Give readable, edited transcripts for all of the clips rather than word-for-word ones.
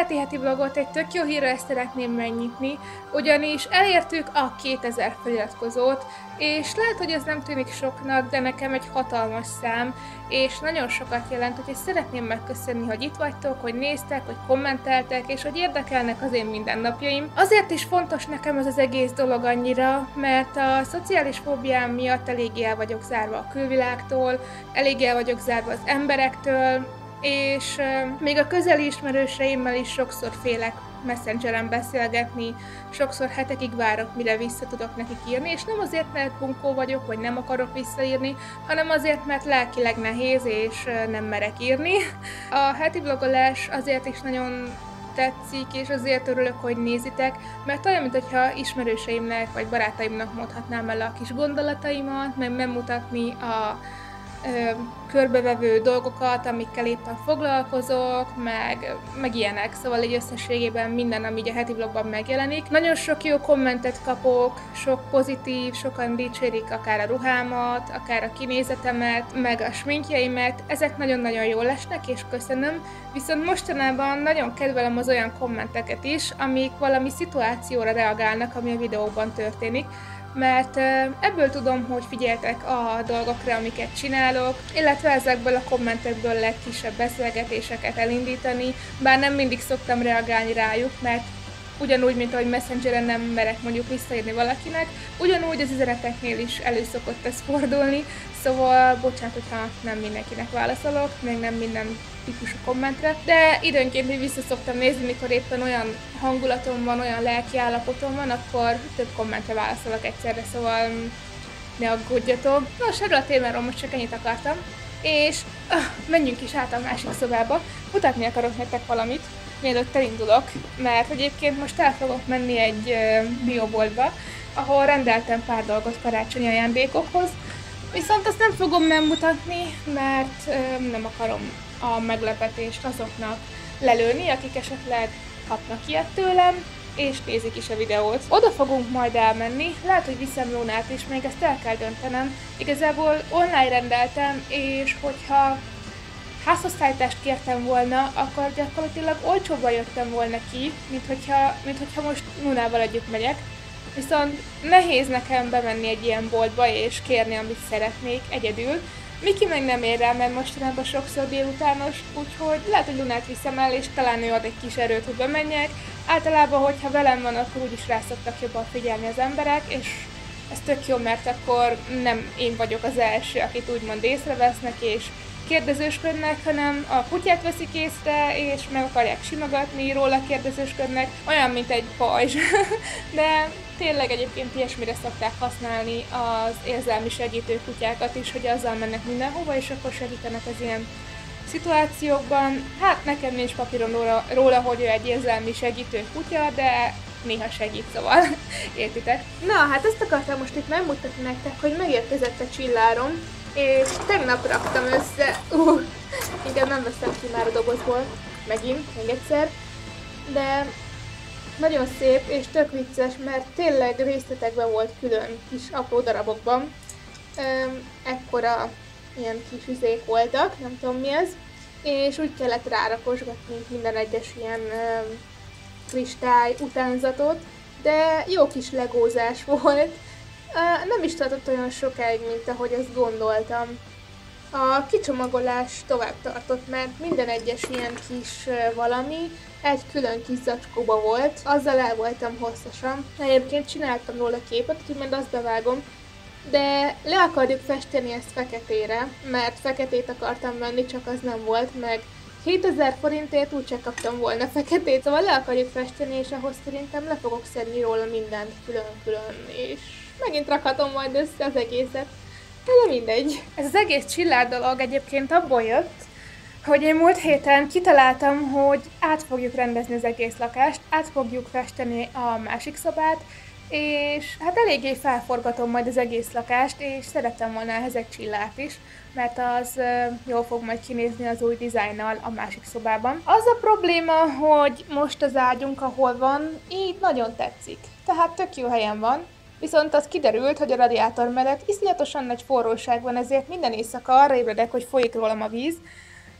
heti vlogot egy tök jó hírrel szeretném megnyitni, ugyanis elértük a 2000 feliratkozót, és lehet, hogy ez nem tűnik soknak, de nekem egy hatalmas szám, és nagyon sokat jelent, úgyhogy szeretném megköszönni, hogy itt vagytok, hogy néztek, hogy kommenteltek, és hogy érdekelnek az én mindennapjaim. Azért is fontos nekem ez az egész dolog annyira, mert a szociális fóbiám miatt eléggé el vagyok zárva a külvilágtól, eléggé el vagyok zárva az emberektől, és még a közeli ismerőseimmel is sokszor félek Messengeren beszélgetni, sokszor hetekig várok, mire vissza tudok nekik írni, és nem azért, mert bunkó vagyok, vagy nem akarok visszaírni, hanem azért, mert lelkileg nehéz, és nem merek írni. A heti vlogolás azért is nagyon tetszik, és azért örülök, hogy nézitek, mert olyan, mintha ismerőseimnek, vagy barátaimnak mondhatnám el a kis gondolataimat, meg megmutatni a körbevevő dolgokat, amikkel éppen foglalkozok, meg ilyenek, szóval így összességében minden, ami így a heti vlogban megjelenik. Nagyon sok jó kommentet kapok, sok pozitív, sokan dicsérik akár a ruhámat, akár a kinézetemet, meg a sminkjeimet, ezek nagyon-nagyon jól esnek, és köszönöm, viszont mostanában nagyon kedvelem az olyan kommenteket is, amik valami szituációra reagálnak, ami a videóban történik, mert ebből tudom, hogy figyeltek a dolgokra, amiket csinálok, illetve ezekből a kommentekből lehet kisebb beszélgetéseket elindítani, bár nem mindig szoktam reagálni rájuk, mert ugyanúgy, mint ahogy Messengeren nem merek mondjuk visszaírni valakinek, ugyanúgy az üzeneteknél is elő szokott ez fordulni, szóval bocsánat, hogyha nem mindenkinek válaszolok, még nem minden típusú kommentre, de időnként így vissza szoktam nézni, mikor éppen olyan hangulatom van, olyan lelki állapotom van, akkor több kommentre válaszolok egyszerre, szóval ne aggódjatok. Nos, erről a témáról most csak ennyit akartam, és menjünk is át a másik szobába, mutatni akarok nektek valamit, mielőtt elindulok, mert egyébként most el fogok menni egy bioboltba, ahol rendeltem pár dolgot karácsonyi ajándékokhoz, viszont azt nem fogom megmutatni, mert nem akarom a meglepetést azoknak lelőni, akik esetleg kapnak ilyet tőlem, és nézik is a videót. Oda fogunk majd elmenni, lehet, hogy viszem Lunát is, még ezt el kell döntenem. Igazából online rendeltem, és hogyha házhozszállítást kértem volna, akkor gyakorlatilag olcsóbban jöttem volna ki, mint hogyha most Lunával együtt megyek. Viszont nehéz nekem bemenni egy ilyen boltba és kérni, amit szeretnék egyedül. Miki meg nem ér rá, mert mostanában sokszor délutános, úgyhogy lehet, hogy Lunát viszem el, és talán ő ad egy kis erőt, hogy bemenjek. Általában, hogyha velem van, akkor úgyis rá szoktak jobban figyelni az emberek, és ez tök jó, mert akkor nem én vagyok az első, akit úgymond észrevesznek, és kérdezősködnek, hanem a kutyát veszik észre, és meg akarják simogatni, róla kérdezősködnek, olyan, mint egy pajzs. De tényleg egyébként ilyesmire szokták használni az érzelmi segítő kutyákat is, hogy azzal mennek mindenhova, és akkor segítenek az ilyen szituációkban. Hát nekem nincs papíron róla, hogy ő egy érzelmi segítő kutya, de néha segít, szóval értitek. Na, hát ezt akartam most itt megmutatni nektek, hogy megérkezett a csillárom, és tegnap raktam össze, inkább nem veszem ki már a dobozból, megint, még egyszer, de nagyon szép és tök vicces, mert tényleg részletekben volt külön kis apró darabokban, ekkora ilyen kis üzék voltak, nem tudom mi ez, és úgy kellett rárakosgatni minden egyes ilyen kristály utánzatot, de jó kis legózás volt. Nem is tartott olyan sokáig, mint ahogy azt gondoltam. A kicsomagolás tovább tartott, mert minden egyes ilyen kis valami egy külön kis zacskóba volt, azzal el voltam hosszasan. Egyébként csináltam róla képet, úgyhogy majd azt bevágom, de le akarjuk festeni ezt feketére, mert feketét akartam venni, csak az nem volt, meg 7000 forintért úgyse kaptam volna feketét, szóval le akarjuk festeni, és ahhoz szerintem le fogok szedni róla mindent külön-külön, és megint rakhatom majd össze az egészet, de mindegy. Ez az egész csillár dolog egyébként abból jött, hogy én múlt héten kitaláltam, hogy át fogjuk rendezni az egész lakást, át fogjuk festeni a másik szobát, és hát eléggé felforgatom majd az egész lakást, és szerettem volna ehhez egy csillát is, mert az jól fog majd kinézni az új dizájnnal a másik szobában. Az a probléma, hogy most az ágyunk, ahol van, így nagyon tetszik. Tehát tök jó helyen van, viszont az kiderült, hogy a radiátor mellett iszonyatosan nagy forróság van, ezért minden éjszaka arra ébredek, hogy folyik rólam a víz,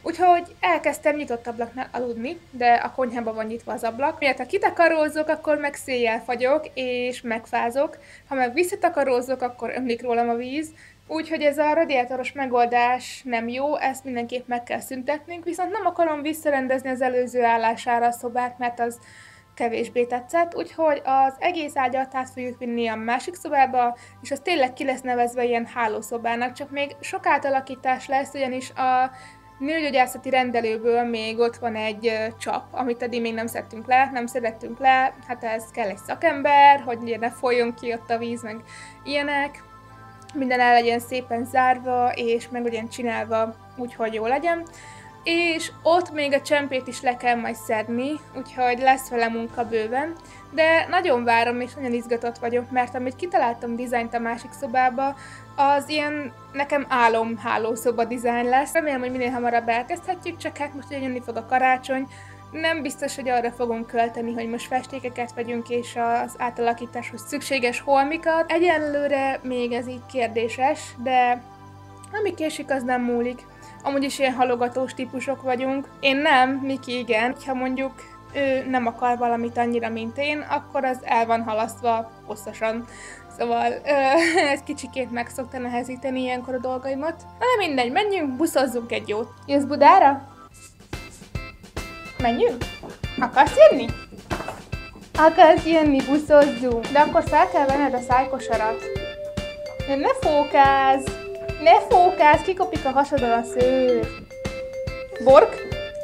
Úgyhogy elkezdtem nyitott ablaknál aludni, de a konyhában van nyitva az ablak. Miért ha kitakarózok, akkor meg széjjel fagyok, és megfázok. Ha meg visszatakarózok, akkor ömlik rólam a víz. Úgyhogy ez a radiátoros megoldás nem jó, ezt mindenképp meg kell szüntetnünk, viszont nem akarom visszarendezni az előző állására a szobát, mert az kevésbé tetszett, úgyhogy az egész ágyat át fogjuk vinni a másik szobába, és az tényleg ki lesz nevezve ilyen hálószobának, csak még sok átalakítás lesz, ugyanis a nőgyógyászati rendelőből még ott van egy csap, amit eddig még nem szedtünk le, nem szedettünk le, hát ez kell egy szakember, hogy ne folyjon ki ott a víz, meg ilyenek. Minden el legyen szépen zárva, és meg legyen csinálva, úgyhogy jó legyen. És ott még a csempét is le kell majd szedni, úgyhogy lesz vele munka bőven. De nagyon várom, és nagyon izgatott vagyok, mert amit kitaláltam dizájnt a másik szobába, az ilyen nekem hálószoba dizájn lesz. Remélem, hogy minél hamarabb elkezdhetjük, csak hát most ugye jönni fog a karácsony. Nem biztos, hogy arra fogunk költeni, hogy most festékeket vegyünk, és az átalakításhoz szükséges holmikat. Egyenlőre még ez így kérdéses, de ami késik, az nem múlik. Amúgy is ilyen halogatós típusok vagyunk. Én nem, Miki igen. Ha mondjuk ő nem akar valamit annyira, mint én, akkor az el van halasztva hosszasan. Szóval ez kicsikét meg szokta nehezíteni ilyenkor a dolgaimat. Na de mindegy, menjünk, buszozzunk egy jót. Jössz Budára? Menjünk? Akarsz jönni? Akarsz jönni, buszozzunk. De akkor fel kell venned a szájkosarat. De ne fókázz! Ne fókázz, kikopik a hasadon a szőr. Bork?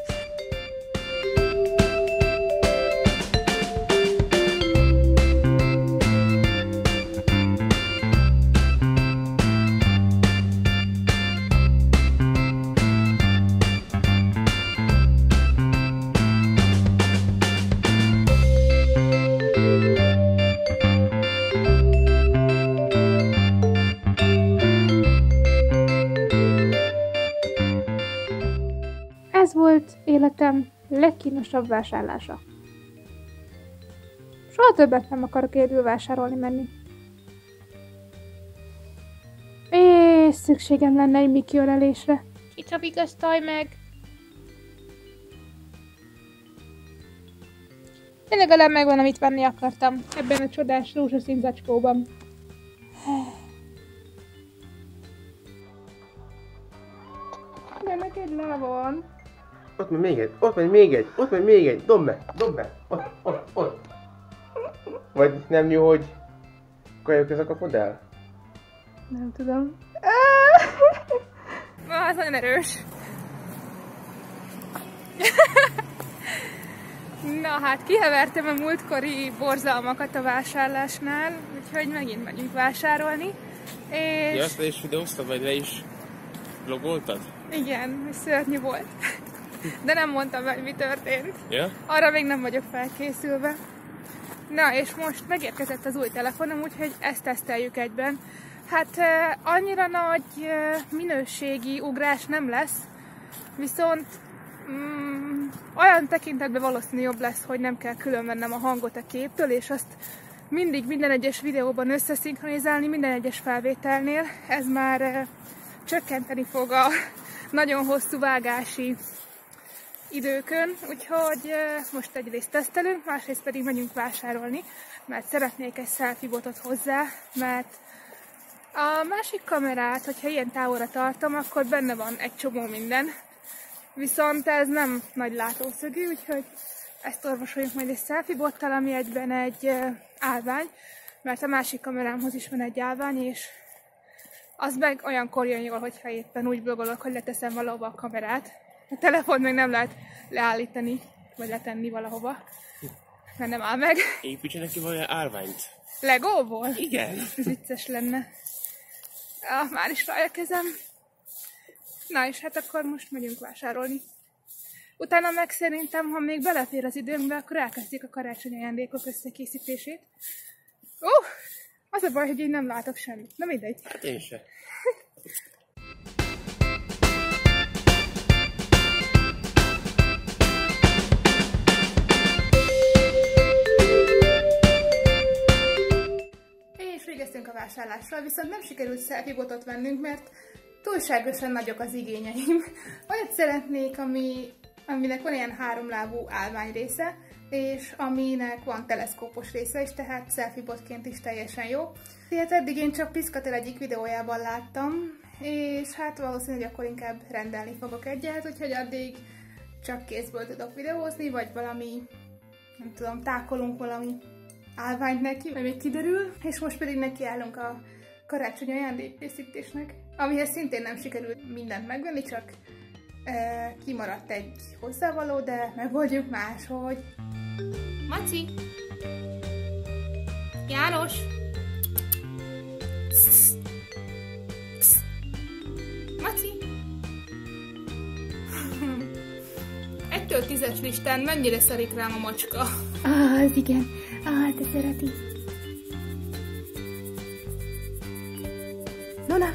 Ez volt életem legkínosabb vásárlása. Soha többet nem akarok egyedül vásárolni menni. És szükségem lenne egy Miki ölelésre. Kicsa vigasztalj meg! Én legalább megvan, amit venni akartam. Ebben a csodás rózsaszín zacskóban. De neked le van. Ott megy még egy, ott megy még egy, ott megy még egy, dobd be, ott. Vagy nem jó, hogy kajaközel kapod el? Nem tudom. Ez nagyon erős. Na hát, kihevertem a múltkori borzalmakat a vásárlásnál, úgyhogy megint megyünk vásárolni. És... Ja, azt le is videóztad, vagy le is vlogoltad? Igen, szörnyű volt. De nem mondtam, hogy mi történt. Ja? Arra még nem vagyok felkészülve. Na, és most megérkezett az új telefonom, úgyhogy ezt teszteljük egyben. Hát annyira nagy minőségi ugrás nem lesz, viszont olyan tekintetben valószínű jobb lesz, hogy nem kell külön vennem a hangot a képtől, és azt mindig minden egyes videóban összeszinkronizálni, minden egyes felvételnél. Ez már csökkenteni fog a nagyon hosszú vágási időkön, úgyhogy most egyrészt tesztelünk, másrészt pedig megyünk vásárolni, mert szeretnék egy selfie botot hozzá, mert a másik kamerát, hogyha ilyen távolra tartom, akkor benne van egy csomó minden, viszont ez nem nagy látószögű, úgyhogy ezt orvosoljuk majd egy selfie bottal, ami egyben egy állvány, mert a másik kamerámhoz is van egy állvány, és az meg olyankor jön jól, hogyha éppen úgy blogolok, hogy leteszem valahova a kamerát. A telefont még nem lehet leállítani, vagy letenni valahova, mert nem áll meg. Építsenek ki valami állványt. Legóból? Igen. Ez vicces lenne. Ja, már is rá a kezem. Na és hát akkor most megyünk vásárolni. Utána meg szerintem, ha még belefér az időnkbe, akkor elkezdjük a karácsonyi ajándékok összekészítését. Az a baj, hogy én nem látok semmit. Na mindegy. Hát én sem. És végeztünk a vásárlással, viszont nem sikerült selfie botot vennünk, mert túlságosan nagyok az igényeim. Olyat szeretnék, aminek van ilyen háromlábú állvány része, és aminek van teleszkópos része is, tehát selfie-botként is teljesen jó. Ilyet eddig én csak Piszkatel egyik videójában láttam, és hát valószínűleg akkor inkább rendelni fogok egyet, úgyhogy addig csak kézből tudok videózni, vagy valami, nem tudom, tákolunk valami állványt neki, vagy még kiderül, és most pedig nekiállunk a karácsonyi ajándékkészítésnek, amihez szintén nem sikerült mindent megvenni, csak kimaradt egy hozzávaló, de megoldjuk máshogy. Maci! János! Maci! 1-től 10-es listán mennyire szarik rám a macska? Az igen, te szereti. Nona!